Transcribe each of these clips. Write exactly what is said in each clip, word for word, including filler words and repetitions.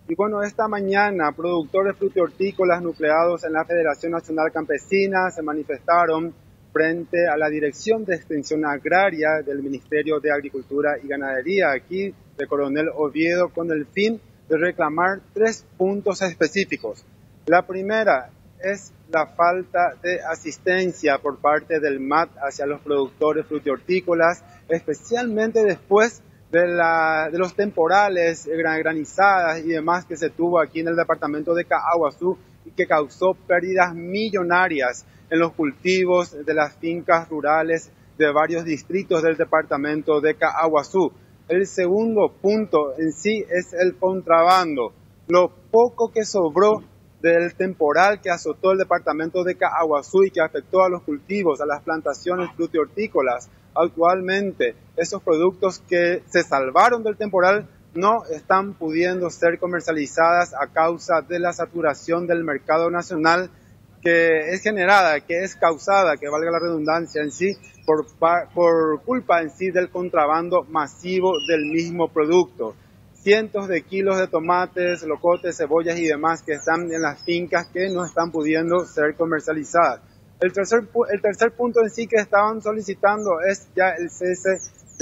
Y bueno, esta mañana productores frutihortícolas nucleados en la Federación Nacional Campesina se manifestaron frente a la Dirección de Extensión Agraria del Ministerio de Agricultura y Ganadería, aquí de Coronel Oviedo, con el fin de reclamar tres puntos específicos. La primera es la falta de asistencia por parte del M A T hacia los productores frutihortícolas, especialmente después de, la, de los temporales, granizadas y demás que se tuvo aquí en el departamento de Caaguazú y que causó pérdidas millonarias en los cultivos de las fincas rurales de varios distritos del departamento de Caaguazú. El segundo punto en sí es el contrabando. Lo poco que sobró del temporal que azotó el departamento de Caaguazú y que afectó a los cultivos, a las plantaciones frutihortícolas. Actualmente, esos productos que se salvaron del temporal no están pudiendo ser comercializadas a causa de la saturación del mercado nacional que es generada, que es causada, que valga la redundancia en sí, por, por culpa en sí del contrabando masivo del mismo producto. Cientos de kilos de tomates, locotes, cebollas y demás que están en las fincas que no están pudiendo ser comercializadas. El tercer, el tercer punto en sí que estaban solicitando es ya el cese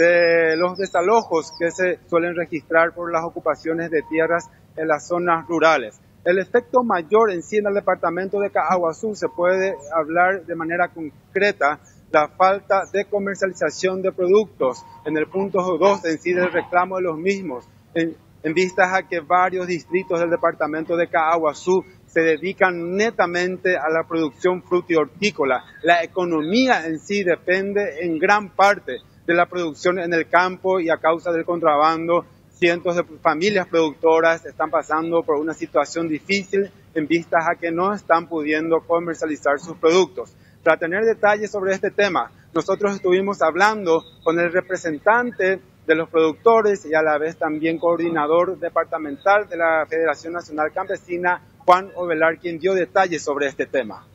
de los desalojos que se suelen registrar por las ocupaciones de tierras en las zonas rurales. El efecto mayor en sí en el departamento de Caaguazú se puede hablar de manera concreta la falta de comercialización de productos en el punto dos en sí del reclamo de los mismos. En, en vistas a que varios distritos del departamento de Caaguazú se dedican netamente a la producción frutihortícola. La economía en sí depende en gran parte de la producción en el campo y a causa del contrabando, cientos de familias productoras están pasando por una situación difícil en vistas a que no están pudiendo comercializar sus productos. Para tener detalles sobre este tema, nosotros estuvimos hablando con el representante de los productores y a la vez también coordinador departamental de la Federación Nacional Campesina, Juan Ovelar, quien dio detalles sobre este tema.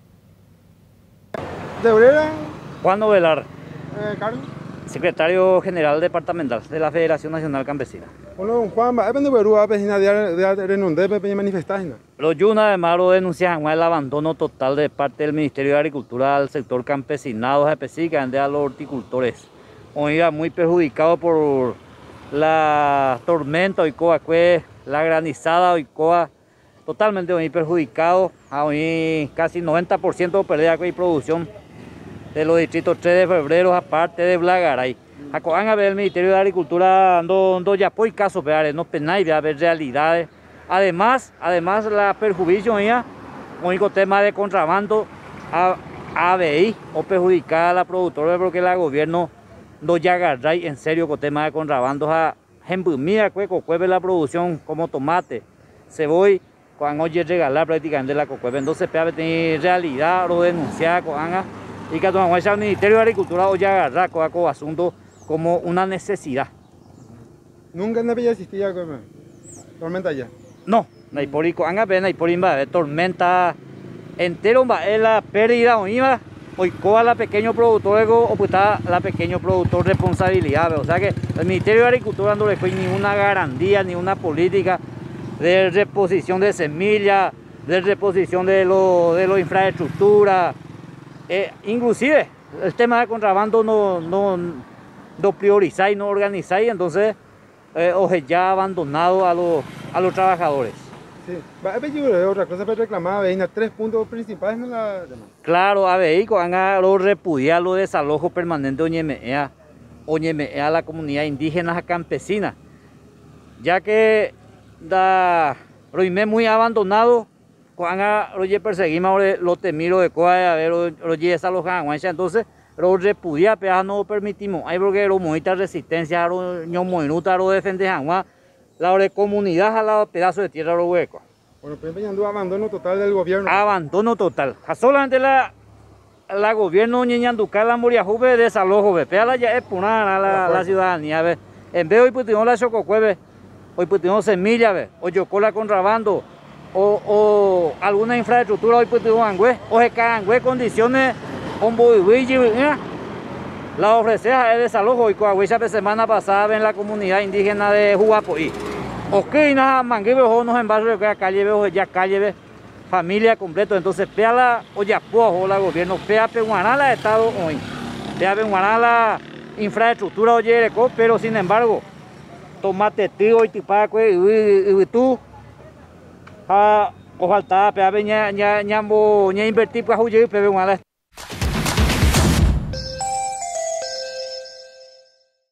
¿De Obrera? Juan Ovelar, Eh, Carlos. secretario general departamental de la Federación Nacional Campesina. Bueno, don Juan, ¿a dónde verú a vecina de renonde peña manifestáis? Los Yuna además lo denuncian el abandono total de parte del Ministerio de Agricultura al sector campesinado, específicamente a los horticultores. Oiga, muy perjudicado por la tormenta Oicoa, la granizada Oicoa, totalmente muy perjudicado, a hoy casi noventa por ciento de pérdida de producción de los distritos tres de febrero, aparte de Blagaray. Acogan a ver el Ministerio de Agricultura no no ya por caso peare, no penal de haber realidades. Además, además la perjuicio ya, único tema de contrabando a A B I o perjudicar a la productora porque el gobierno no ya agarra en serio con tema de contrabando a mira cueco cueve la producción como tomate, cebolla, cuando oye regalar prácticamente la cocueve. Entonces peave tener realidad o denunciar con y que el Ministerio de Agricultura hoy agarra con asunto como una necesidad. Nunca en la existía tormenta ya. No, no hay por ahí, anga pena y por ahí va tormenta entero va es la pérdida o iba hoy coa la pequeño productor o pues está la pequeño productor responsabilidad, o sea que el Ministerio de Agricultura no le fue ni una garantía ni una política de reposición de semillas, de reposición de lo de la infraestructura. Eh, inclusive el tema de contrabando no, no, no priorizáis, no organizáis, entonces eh, os ya abandonado a los, a los trabajadores. Sí, va a otra cosa para reclamar, veis, tres puntos principales en la demanda. Claro, a ver, van a repudiar los desalojos permanentes oñemea, oñemea a la comunidad indígena campesina, ya que da roime muy abandonado. Cuando oye perseguimos los temiros de coa a ver oye desalojan entonces lo repudia pero no permitimos hay porque lo muita resistencia lo ñomoinuta lo defende agua la comunidad a la pedazo de tierra lo hueco. Bueno, pero empeñando abandono total del gobierno. Abandono total. Solamente la la gobierno ñeñanduca la moriajube desalojo ve pea la ya es puna la la ciudadanía ve en vez hoy putimos la chococueve hoy putimos semilla ve hoy yocó la contrabando. O, o alguna infraestructura hoy pues digo angüe o se caen condiciones un la ofrece el desalojo y coahuila la semana pasada en la comunidad indígena de Juapoí Ok, nada, mangue veo nos en barrio que calle veo ya calle ve familia completo, entonces pea la Oyapoa o la gobierno pea peguaná la estado hoy, pea peguaná la infraestructura oye, pero sin embargo, tomate tío y tipaco y tú a o falta pea ña ña ñambo ña invertir pues oye peguaná